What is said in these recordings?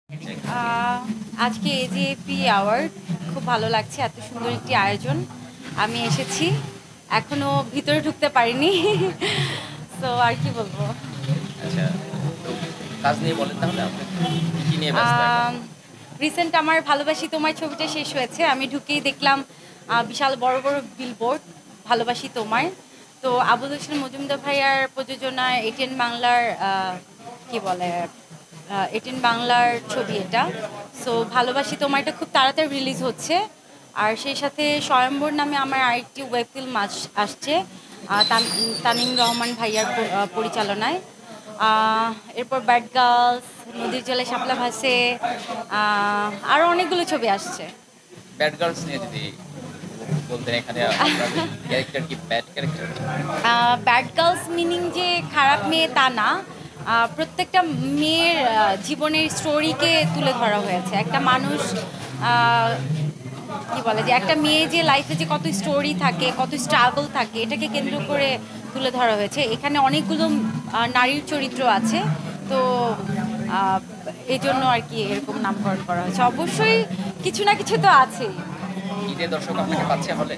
আহ, আজকে এজিএপি অ্যাওয়ার্ড খুব ভালো লাগছে, এত সুন্দর একটি আয়োজন। আমি এসেছি, এখনো ভিতরে ঢুকতে পারিনি। তো আর কি বলবো। আচ্ছা, তো কাজ নিয়ে বলেন তাহলে আপনি কি নিয়ে ব্যস্ত এখন? রিসেন্ট আমার ভালোবাসি তোমার ছবিটা শেষ হয়েছে, আমি ঢুকেই দেখলাম বিশাল বড় বড় বিলবোর্ড ভালোবাসি তোমার। তো আবুল হোসেন মজুমদার ভাইয়ার প্রযোজনায় এটিএন বাংলার কি বলে এটিএন বাংলার ছবি এটা। সো ভালোবাসি তোমার এটা খুব তাড়াতাড়ি রিলিজ হচ্ছে। আর সেই সাথে স্বয়ম্বর নামে আমার আরেকটি ওয়েব ফিল্ম আসছে তানিম রহমান ভাইয়ার পরিচালনায়। এরপর ব্যাড গার্লস, নদীর জলে শাপলা ভাসে, আরও অনেকগুলো ছবি আসছে। ব্যাড গার্লস নিয়ে যদি বলতেন, এখানে আপনার ক্যারেক্টার কি bad character? Bad girls meaning যে খারাপ মেয়ে তা না, প্রত্যেকটা মেয়ের জীবনের স্টোরিকে তুলে ধরা হয়েছে। একটা মানুষ কি বলে যে একটা মেয়ে যে লাইফে যে কত স্টোরি থাকে, কত স্ট্রাগল থাকে, এটাকে কেন্দ্র করে তুলে ধরা হয়েছে। এখানে অনেকগুলো নারীর চরিত্র আছে। তো আহ, এই জন্য আর কি এরকম নামকরণ করা হয়েছে। অবশ্যই কিছু না কিছু তো আছেই। ঈদে দর্শক আপনাকে পাচ্ছে হলে?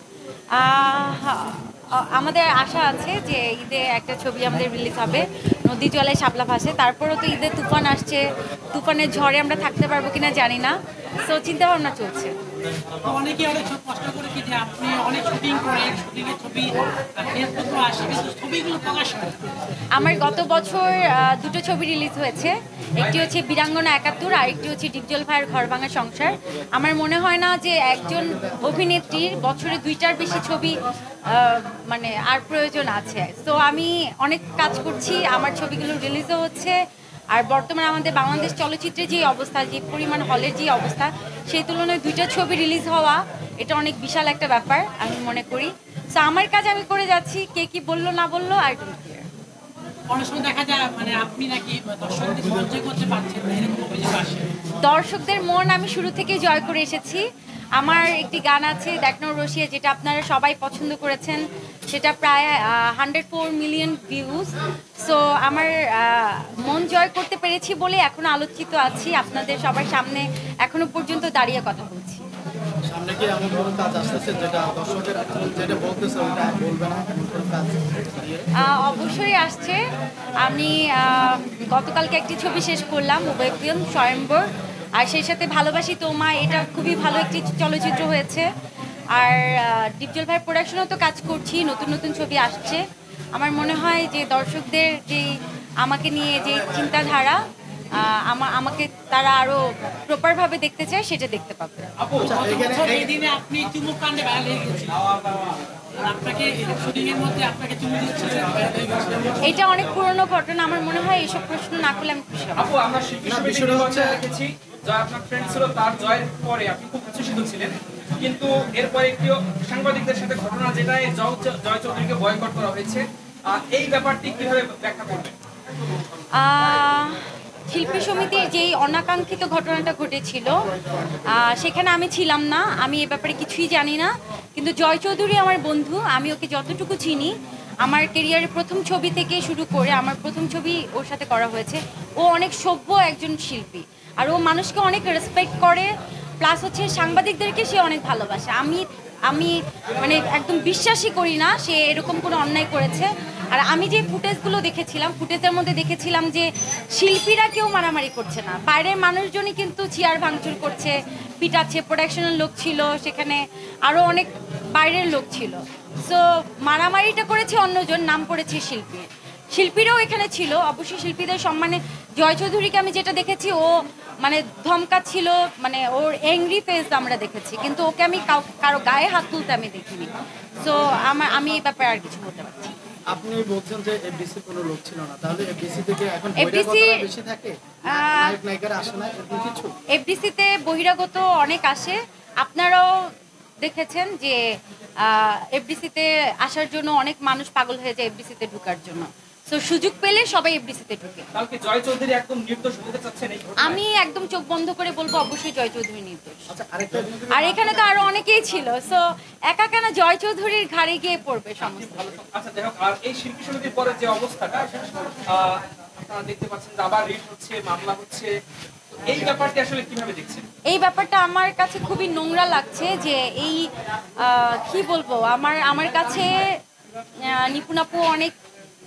আমাদের আশা আছে যে ঈদে একটা ছবি আমাদের রিলিজ হবে, নদী জলে শাপলা ভাসে। তারপরেও তো ঈদে তুফান আসছে, তুফানের ঝড়ে আমরা থাকতে পারবো কিনা জানি না। তো চিন্তা ভাবনা চলছে। অনেকে অনেক প্রশ্ন করে কি যে আপনি অনেক শুটিং করেন, শুটিং এর ছবি ফেসবুকে আসে কিন্তু ছবিগুলো প্রকাশ হয়। আমার গত বছর দুটো ছবি রিলিজ হয়েছে। একটি হচ্ছে বীরাঙ্গনা ৭১, আর একটি হচ্ছে ডিপজল ভাইয়ের ঘর ভাঙা সংসার। আমার মনে হয় না যে একজন অভিনেত্রীর বছরে দুইটার বেশি ছবি মানে আর প্রয়োজন আছে। তো আমি অনেক কাজ করছি, আমার ছবিগুলো রিলিজও হচ্ছে। আর বর্তমানে আমাদের বাংলাদেশ চলচ্চিত্রের যে অবস্থা, যে পরিমাণ হলের যে অবস্থা, সেই তুলনায় দুইটা ছবি রিলিজ হওয়া এটা অনেক বিশাল একটা ব্যাপার আমি মনে করি। তো আমার কাজ আমি করে যাচ্ছি, কে কি বললো না বললো আই ডোন্ট কেয়ার। অনেক সময় দেখা যায় মানে আপনি নাকি দর্শকদের সঞ্চয় করতে পারছেন না, এরকম অভিযোগ আসে। দর্শকদের মন আমি শুরু থেকেই জয় করে এসেছি। আমার একটি গান আছে দেখনো রসিয়া, যেটা আপনারা সবাই পছন্দ করেছেন। সেটা প্রায় 104 মিলিয়ন ভিউজ। সো আমার মন জয় করতে পেরেছি বলে এখনো আলোচিত আছি আপনাদের সবার সামনে, এখনো পর্যন্ত দাঁড়িয়ে কথা বলছি। সামনে কি এমন কোনো কাজ আসতেছে যেটা দর্শকের যেটা বলতেছে ওটা বলবে না, এমন কোনো কাজ নিয়ে? অবশ্যই আসছে। আমি গতকালকে একটি ছবি শেষ করলাম, ওয়েব ফিল্ম স্বয়ম্বর। আর সেই সাথে ভালোবাসি তোমা, এটা খুবই ভালো একটি চলচ্চিত্র হয়েছে। আর ডিপজল ভাই প্রোডাকশনেও তো কাজ করছি, নতুন নতুন ছবি আসছে। আমার মনে হয় যে দর্শকদের যে আমাকে নিয়ে যে চিন্তাধারা, আমাকে তারা আরও প্রপারভাবে দেখতে চায়, সেটা দেখতে পাবে। এই দিনে আপনি চুমুক কাণ্ডে ভাইরাল হয়ে গেছেন, আর আপনাকে শুটিং এর মধ্যে আপনাকে চুমু দিচ্ছিলেন, ভাইরাল হয়ে গেছে। এটা অনেক পুরনো ঘটনা, আমার মনে হয় এসব প্রশ্ন না করলে আমি খুশি হব। আপু, আমরা বিষয়টা হচ্ছে দেখেছি জয় আপনার ফ্রেন্ড ছিল, তার জয়ের পরে আপনি খুব উচ্ছ্বসিত ছিলেন, কিন্তু এরপরে একটি সাংবাদিকদের সাথে ঘটনা যেটায় জয় চৌধুরীকে বয়কট করা হয়েছে, এই ব্যাপারটি কিভাবে ব্যাখ্যা করবেন? শিল্পী সমিতির যেই অনাকাঙ্ক্ষিত ঘটনাটা ঘটেছিল, সেখানে আমি ছিলাম না, আমি এ ব্যাপারে কিছুই জানি না। কিন্তু জয় চৌধুরী আমার বন্ধু, আমি ওকে যতটুকু চিনি, আমার কেরিয়ারের প্রথম ছবি থেকে শুরু করে আমার প্রথম ছবি ওর সাথে করা হয়েছে। ও অনেক সভ্য একজন শিল্পী, আর ও মানুষকে অনেক রেসপেক্ট করে, প্লাস হচ্ছে সাংবাদিকদেরকে সে অনেক ভালোবাসে। আমি আমি মানে একদম বিশ্বাসই করি না সে এরকম কোনো অন্যায় করেছে। আর আমি যে ফুটেজগুলো দেখেছিলাম, ফুটেজের মধ্যে দেখেছিলাম যে শিল্পীরা কেউ মারামারি করছে না, বাইরের মানুষজনই কিন্তু চেয়ার ভাঙচুর করছে, পিটাচ্ছে। প্রোডাকশনের লোক ছিল সেখানে, আরও অনেক বাইরের লোক ছিল। সো মারামারিটা করেছে অন্যজন, নাম করেছে শিল্পী। শিল্পীরাও এখানে ছিল, অবশ্যই শিল্পীদের সম্মানে। জয় চৌধুরীকে আমি যেটা দেখেছি, ও মানে ধমকাচ্ছিল, মানে ওর অ্যাংরি ফেস আমরা দেখেছি, কিন্তু ওকে আমি কারো গায়ে হাত তুলতে আমি দেখিনি। সো আমি এই ব্যাপারে আর কিছু বলতে পারছি না। আপনি বলছেন যে এফডিসি কোনো লোক ছিল না, তাহলে এফডিসি থেকে এখন FDC বহিরাগতরা বেশি থাকে, নায়ক নায়িকারা আসে না এরকম কিছু? এফডিসিতে বহিরাগত অনেক আসে, আপনারাও দেখেছেন যে এফডিসিতে আসার জন্য অনেক মানুষ পাগল হয়ে যায় এফডিসিতে ঢোকার জন্য। সো সুযোগ পেলে সবাই এফডিসিতে ঢুকে। কালকে জয় চৌধুরী একদম নির্দোষ হতে চাচ্ছেন এই ঘটনায়? আমি একদম চোখ বন্ধ করে বলবো অবশ্যই জয় চৌধুরী নির্দোষ। আচ্ছা, আরেকটা আর এখানে তো আরো অনেকেই ছিল, সো একা কেন জয় চৌধুরীর ঘাড়ে গিয়ে পড়বে সমস্ত। আচ্ছা, যাই হোক, আর এই শিল্পী সমিতির পরে যে অবস্থাটা, আপনারা দেখতে পাচ্ছেন যে আবার রিট হচ্ছে, মামলা হচ্ছে, তো এই ব্যাপারটি আসলে কিভাবে দেখছেন? এই ব্যাপারটা আমার কাছে খুবই নোংরা লাগছে যে এই কি বলবো, আমার কাছে নিপুণ আপু অনেক